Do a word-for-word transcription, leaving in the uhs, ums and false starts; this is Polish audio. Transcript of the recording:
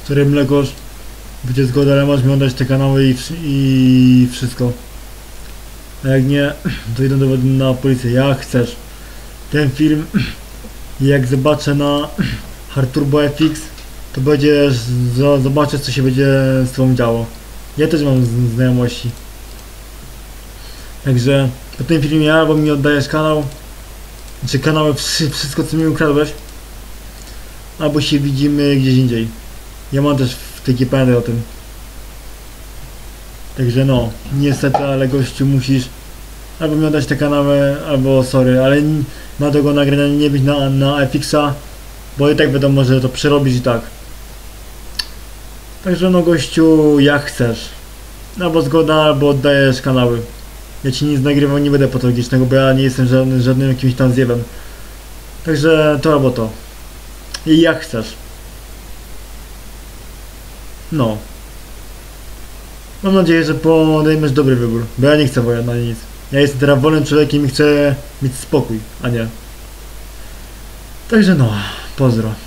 Sorry mlekosz, będzie zgoda, ale masz mi oddać te kanały i, i wszystko. A jak nie, to idę do, na policję, jak chcesz. Ten film, jak zobaczę na Hard Turbo F X, to będziesz, zobaczysz co się będzie z tobą działo. Ja też mam znajomości. Także po tym filmie albo mi oddajesz kanał, czy kanały, wszystko co mi ukradłeś, albo się widzimy gdzieś indziej. Ja mam też w tej G P o tym. Także no, niestety, ale gościu musisz albo mi oddać te kanały, albo sorry, ale na tego nagrania nie być na, na F X a, bo i tak wiadomo, że to przerobisz i tak. Także no gościu, jak chcesz. Albo zgoda, albo oddajesz kanały. Ja ci nic nagrywał nie będę patologicznego, bo ja nie jestem żadnym, żadnym jakimś tam zjebem. Także to albo to. I jak chcesz. No. Mam nadzieję, że podejmiesz dobry wybór, bo ja nie chcę wojen na nic. Ja jestem teraz wolnym człowiekiem i chcę mieć spokój, a nie. Także no, pozdro.